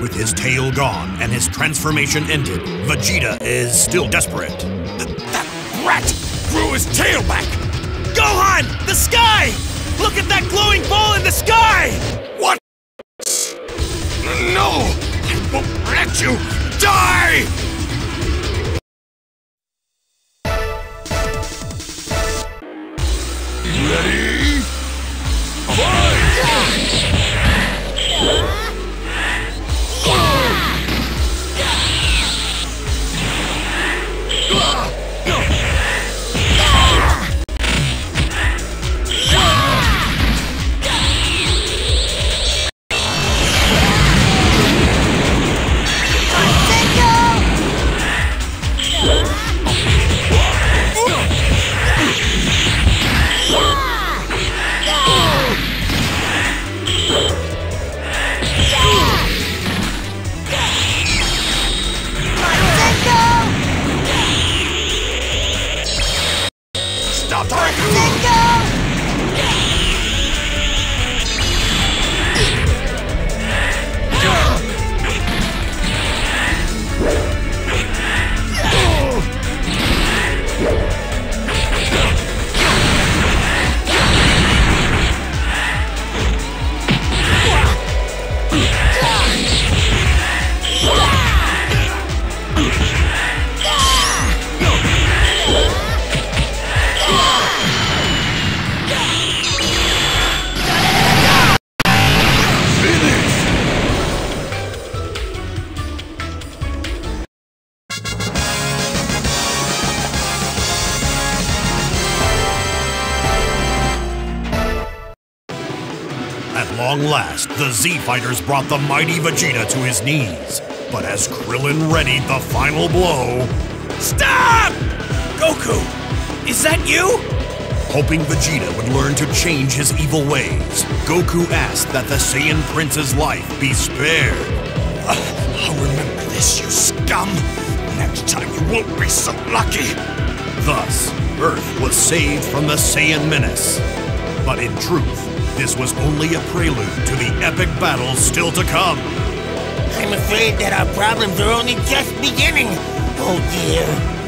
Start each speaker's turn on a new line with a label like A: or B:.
A: With his tail gone and his transformation ended, Vegeta is still desperate.
B: That rat grew his tail back!
C: Gohan! The sky! Look at that glowing ball in the sky!
B: What? No! I won't let you die! Ready? Fight! Stop talking!
A: At long last, the Z-Fighters brought the mighty Vegeta to his knees. But as Krillin readied the final blow...
C: Stop! Goku! Is that you?
A: Hoping Vegeta would learn to change his evil ways, Goku asked that the Saiyan Prince's life be spared.
B: I'll remember this, you scum! Next time you won't be so lucky!
A: Thus, Earth was saved from the Saiyan menace. But in truth, this was only a prelude to the epic battles still to come.
D: I'm afraid that our problems are only just beginning. Oh dear.